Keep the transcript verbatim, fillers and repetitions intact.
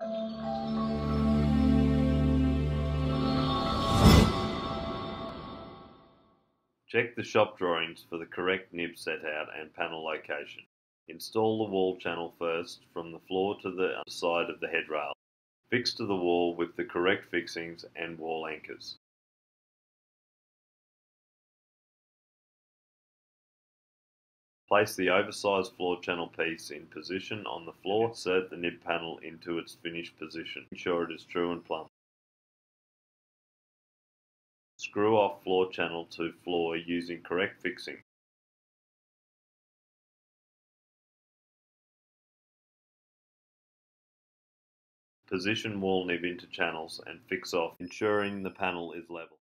Check the shop drawings for the correct nib set-out and panel location. Install the wall channel first from the floor to the side of the headrail. Fix to the wall with the correct fixings and wall anchors. Place the oversized floor channel piece in position on the floor. Insert the nib panel into its finished position. Ensure it is true and plumb. Screw off floor channel to floor using correct fixing. Position wall nib into channels and fix off, ensuring the panel is level.